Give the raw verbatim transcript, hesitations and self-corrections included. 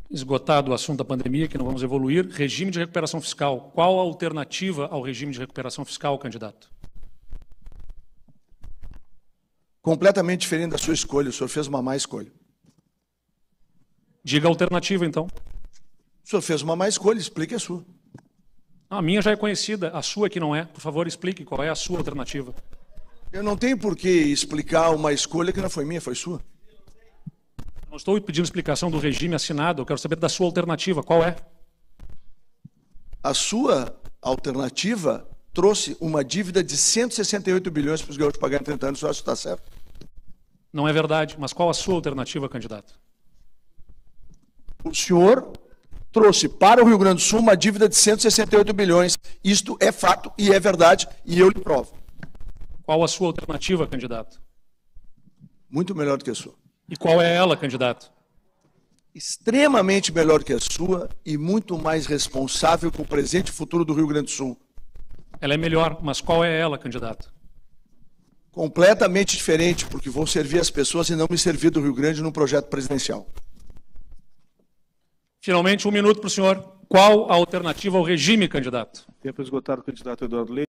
Esgotado o assunto da pandemia, que não vamos evoluir, regime de recuperação fiscal. Qual a alternativa ao regime de recuperação fiscal, candidato? Completamente diferente da sua escolha. O senhor fez uma má escolha. Diga a alternativa, então. O senhor fez uma má escolha, explique a sua. A minha já é conhecida, a sua que não é. Por favor, explique qual é a sua alternativa. Eu não tenho por que explicar uma escolha que não foi minha, foi sua. Não estou pedindo explicação do regime assinado, eu quero saber da sua alternativa. Qual é? A sua alternativa trouxe uma dívida de cento e sessenta e oito bilhões para os gaúchos pagarem em trinta anos. O senhor acha que está certo? Não é verdade, mas qual a sua alternativa, candidato? O senhor trouxe para o Rio Grande do Sul uma dívida de cento e sessenta e oito bilhões. Isto é fato e é verdade, e eu lhe provo. Qual a sua alternativa, candidato? Muito melhor do que a sua. E qual é ela, candidato? Extremamente melhor que a sua e muito mais responsável com o presente e futuro do Rio Grande do Sul. Ela é melhor, mas qual é ela, candidato? Completamente diferente, porque vou servir as pessoas e não me servir do Rio Grande num projeto presidencial. Finalmente, um minuto para o senhor. Qual a alternativa ao regime, candidato? Tempo esgotado, candidato Eduardo Leite.